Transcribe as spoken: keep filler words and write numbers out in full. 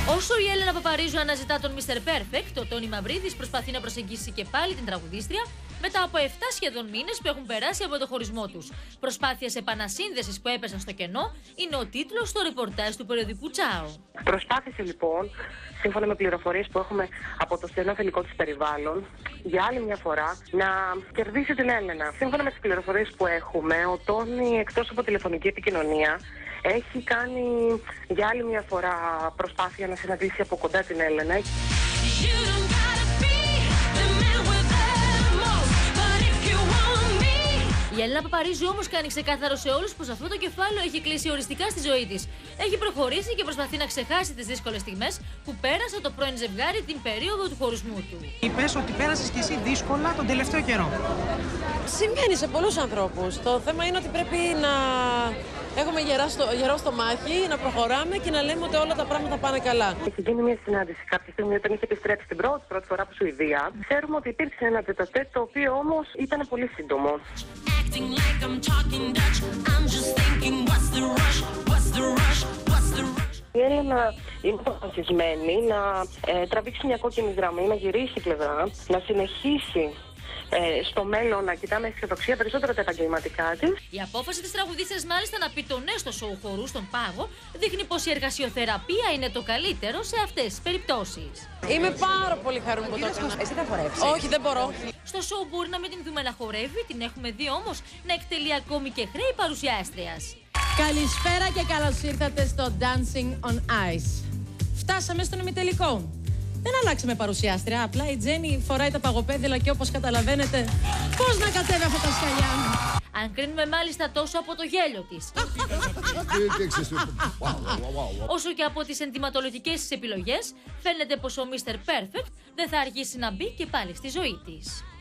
Όσο η Έλενα Παπαρίζου αναζητά τον μίστερ Perfect, ο Τόνι Μαυρίδης προσπαθεί να προσεγγίσει και πάλι την τραγουδίστρια μετά από επτά σχεδόν μήνες που έχουν περάσει από το χωρισμό τους. Προσπάθειες επανασύνδεσης που έπεσαν στο κενό είναι ο τίτλος στο ρεπορτάζ του περιοδικού Τσάο. Προσπάθησε λοιπόν, σύμφωνα με πληροφορίες που έχουμε από το στενό φιλικό της περιβάλλον, για άλλη μια φορά να κερδίσει την Έλενα. Σύμφωνα με τις πληροφορίες που έχουμε, ο Τόνι, εκτός από τηλεφωνική επικοινωνία, έχει κάνει για άλλη μια φορά προσπάθεια να συναντήσει από κοντά την Έλενα. Η Έλενα Παπαρίζου όμως κάνει ξεκάθαρο σε όλους πως αυτό το κεφάλαιο έχει κλείσει οριστικά στη ζωή της. Έχει προχωρήσει και προσπαθεί να ξεχάσει τις δύσκολες στιγμές που πέρασε το πρώην ζευγάρι την περίοδο του χωρισμού του. Είπες ότι πέρασες κι εσύ δύσκολα τον τελευταίο καιρό. Συμβαίνει σε πολλούς ανθρώπους. Το θέμα είναι ότι πρέπει να έχουμε γερά στο, γερό στο μάχη, να προχωράμε και να λέμε ότι όλα τα πράγματα πάνε καλά. Έχει γίνει μια συνάντηση κάποια στιγμή όταν είχε επιστρέψει την πρώτη, πρώτη φορά από Σουηδία. Ξέρουμε ότι υπήρξε ένα τετατέτ, το οποίο όμως ήταν πολύ σύντομο. Η Έλενα είναι αποφασισμένη να ε, τραβήξει μια κόκκινη γραμμή, να γυρίσει πλευρά, να συνεχίσει ε, στο μέλλον να κοιτάμε αισιοδοξία περισσότερο τα επαγγελματικά της. Η απόφαση της τραγουδίστριας μάλιστα να πει το ναι στο σοου χορού στον Πάγο δείχνει πως η εργασιοθεραπεία είναι το καλύτερο σε αυτές τις περιπτώσεις. Είμαι πάρα πολύ χαρούμενη που το έκανα. Εσύ θα χορέψεις? Όχι, δεν μπορώ. Στο σοου μπορεί να μην την δούμε να χορεύει, την έχουμε δει όμως να εκτελεί ακόμη και χρέη παρουσιάστριας. Καλησπέρα και καλώς ήρθατε στο Dancing on Ice. Φτάσαμε στον ημιτελικό. Δεν αλλάξαμε παρουσιάστρια, απλά η Τζέννη φοράει τα παγοπέδιλα και όπως καταλαβαίνετε, πώς να κατέβει αυτά τα σκαλιά. Αν κρίνουμε μάλιστα τόσο από το γέλιο της, όσο και από τις ενδυματολογικές της επιλογές, φαίνεται πως ο μίστερ Perfect δεν θα αργήσει να μπει και πάλι στη ζωή της.